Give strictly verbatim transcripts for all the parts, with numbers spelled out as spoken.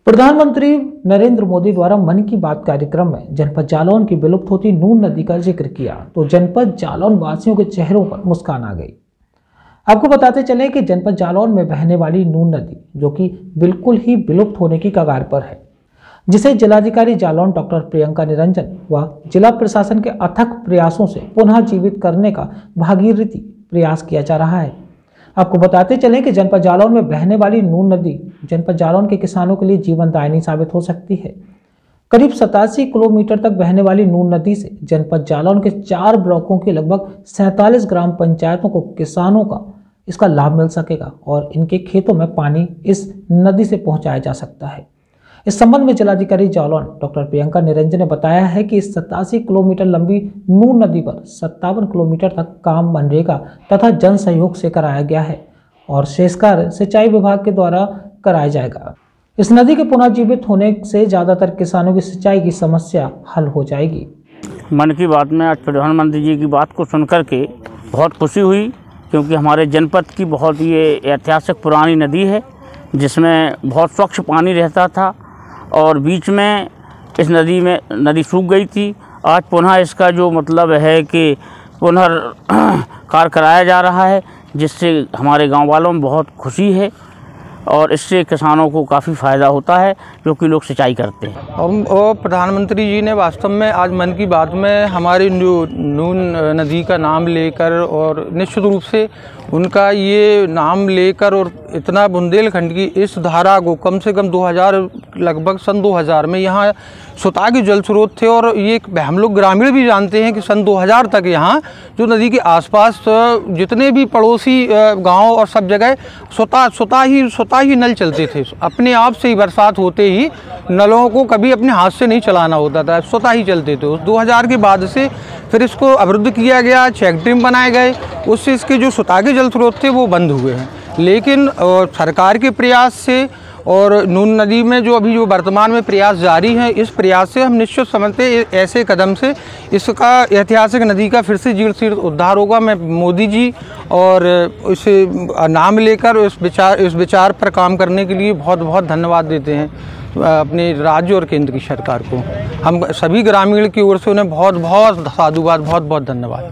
प्रधानमंत्री नरेंद्र मोदी द्वारा मन की बात कार्यक्रम में जनपद जालौन की विलुप्त होती नून नदी का जिक्र किया तो जनपद जालौन वासियों के चेहरों पर मुस्कान आ गई। आपको बताते चले कि जनपद जालौन में बहने वाली नून नदी जो कि बिल्कुल ही विलुप्त होने की कगार पर है, जिसे जिलाधिकारी जालौन डॉक्टर प्रियंका निरंजन व जिला प्रशासन के अथक प्रयासों से पुनः जीवित करने का भागीरथी प्रयास किया जा रहा है। आपको बताते चलें कि जनपद जालौन में बहने वाली नून नदी जनपद जालौन के किसानों के लिए जीवनदायिनी साबित हो सकती है। करीब सतासी किलोमीटर तक बहने वाली नून नदी से जनपद जालौन के चार ब्लॉकों के लगभग सैंतालीस ग्राम पंचायतों को किसानों का इसका लाभ मिल सकेगा और इनके खेतों में पानी इस नदी से पहुंचाया जा सकता है। इस संबंध में जिलाधिकारी जालौन डॉक्टर प्रियंका निरंजन ने बताया है कि इस सतासी किलोमीटर लंबी नून नदी पर सत्तावन किलोमीटर तक काम मनरेगा तथा जन सहयोग से कराया गया है और शेष कार्य सिंचाई विभाग के द्वारा कराया जाएगा। इस नदी के पुनः जीवित होने से ज्यादातर किसानों की सिंचाई की समस्या हल हो जाएगी। मन की बात में आज प्रधानमंत्री जी की बात को सुनकर के बहुत खुशी हुई, क्योंकि हमारे जनपद की बहुत ये ऐतिहासिक पुरानी नदी है जिसमें बहुत स्वच्छ पानी रहता था और बीच में इस नदी में नदी सूख गई थी। आज पुनः इसका जो मतलब है कि पुनर्कार कराया जा रहा है, जिससे हमारे गांव वालों में बहुत खुशी है और इससे किसानों को काफ़ी फ़ायदा होता है, जो कि लोग सिंचाई करते हैं। और प्रधानमंत्री जी ने वास्तव में आज मन की बात में हमारी नून नदी का नाम लेकर और निश्चित रूप से उनका ये नाम लेकर और इतना बुंदेलखंड की इस धारा को कम से कम दो हज़ार लगभग सन दो हज़ार में यहाँ स्वतः के जल स्रोत थे और ये हम लोग ग्रामीण भी जानते हैं कि सन दो हज़ार तक यहाँ जो नदी के आसपास जितने भी पड़ोसी गांव और सब जगह स्वतः स्वतः ही स्वतः ही नल चलते थे। अपने आप से ही बरसात होते ही नलों को कभी अपने हाथ से नहीं चलाना होता था, स्वतः ही चलते थे। दो हज़ार के बाद से फिर इसको अवरुद्ध किया गया, चेक डैम बनाए गए, उससे इसके जो स्वतः के जल स्रोत थे वो बंद हुए हैं। लेकिन सरकार के प्रयास से और नून नदी में जो अभी जो वर्तमान में प्रयास जारी है, इस प्रयास से हम निश्चित समझते ऐसे कदम से इसका ऐतिहासिक नदी का फिर से जीर्ण उद्धार होगा। मैं मोदी जी और इसे नाम लेकर इस विचार इस विचार पर काम करने के लिए बहुत बहुत धन्यवाद देते हैं अपने राज्य और केंद्र की सरकार को। हम सभी ग्रामीण की ओर से उन्हें बहुत बहुत साधुवाद, बहुत बहुत धन्यवाद।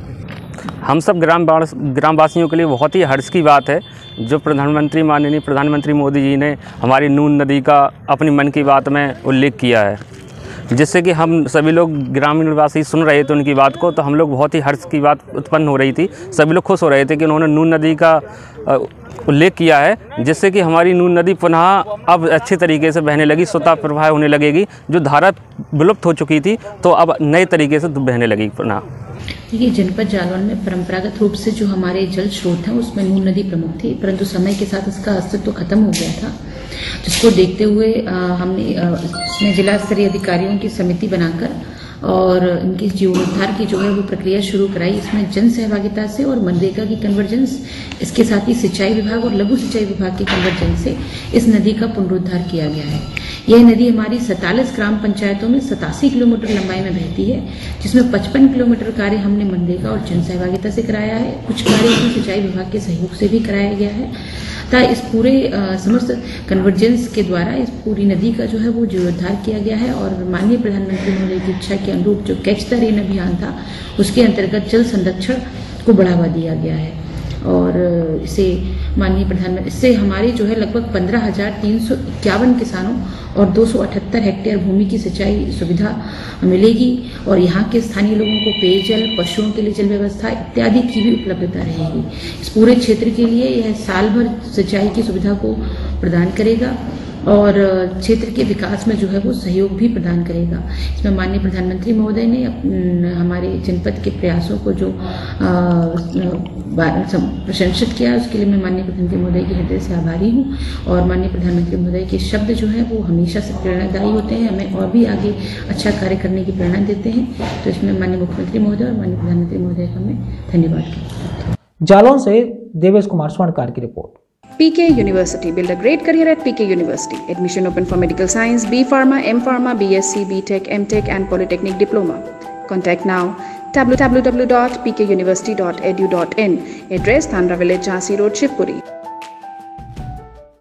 हम सब ग्राम ग्रामवासियों के लिए बहुत ही हर्ष की बात है जो प्रधानमंत्री माननीय प्रधानमंत्री मोदी जी ने हमारी नून नदी का अपनी मन की बात में उल्लेख किया है, जिससे कि हम सभी लोग ग्रामीण वासी सुन रहे थे उनकी बात को, तो हम लोग बहुत ही हर्ष की बात उत्पन्न हो रही थी। सभी लोग खुश हो रहे थे कि उन्होंने नून नदी का उल्लेख किया है, जिससे कि हमारी नून नदी पुनः अब अच्छे तरीके से बहने लगी, स्वतः प्रवाह होने लगेगी। जो धारा विलुप्त हो चुकी थी तो अब नए तरीके से बहने लगी पुनः। देखिए, जनपद जालौन में परंपरागत रूप से जो हमारे जल स्रोत हैं उसमें नून नदी प्रमुख थी, परंतु समय के साथ इसका अस्तित्व तो खत्म हो गया था, जिसको देखते हुए आ, हमने इसमें जिला स्तरीय अधिकारियों की समिति बनाकर और इनकी जीर्णोद्धार की जो है वो प्रक्रिया शुरू कराई। इसमें जन सहभागिता से और मनरेगा की कन्वर्जेंस, इसके साथ ही सिंचाई विभाग और लघु सिंचाई विभाग की कन्वर्जेंस से इस नदी का पुनरुद्धार किया गया है। यह नदी हमारी सैंतालीस ग्राम पंचायतों में सतासी किलोमीटर लंबाई में बहती है, जिसमें पचपन किलोमीटर कार्य हमने मनरेगा और जन सहभागिता से कराया है। कुछ कार्य इसमें सिंचाई विभाग के सहयोग से भी कराया गया है। तथा इस पूरे समस्त कन्वर्जेंस के द्वारा इस पूरी नदी का जो है वो जीर्णोद्धार किया गया है और माननीय प्रधानमंत्री महोदय की इच्छा के अनुरूप जो कैच द रेन अभियान था उसके अंतर्गत जल संरक्षण को बढ़ावा दिया गया है और इसे माननीय प्रधानमंत्री इससे हमारे जो है लगभग पंद्रह हजार तीन सौ इक्यावन किसानों और दो सौ अठहत्तर हेक्टेयर भूमि की सिंचाई सुविधा मिलेगी और यहाँ के स्थानीय लोगों को पेयजल, पशुओं के लिए जल व्यवस्था इत्यादि की भी उपलब्धता रहेगी। इस पूरे क्षेत्र के लिए यह साल भर सिंचाई की सुविधा को प्रदान करेगा और क्षेत्र के विकास में जो है वो सहयोग भी प्रदान करेगा। इसमें माननीय प्रधानमंत्री महोदय ने हमारे जनपद के प्रयासों को जो प्रशंसित किया, उसके लिए मैं माननीय प्रधानमंत्री महोदय के हृदय से आभारी हूँ और माननीय प्रधानमंत्री महोदय के शब्द जो हैं वो हमेशा से प्रेरणादायी होते हैं, हमें और भी आगे अच्छा कार्य करने की प्रेरणा देते हैं। तो इसमें माननीय मुख्यमंत्री महोदय और माननीय प्रधानमंत्री महोदय का मैं धन्यवाद करता हूँ। जालौन से देवेश कुमार स्वर्णकार की रिपोर्ट। P K University. Build a great career at P K University. Admission open for medical science, B Pharma, M Pharma, B S c, B Tech, M Tech and Polytechnic Diploma. Contact now w w w dot p k university dot e d u dot in. Address Thandra Village, Jhansi Road, Shivpuri.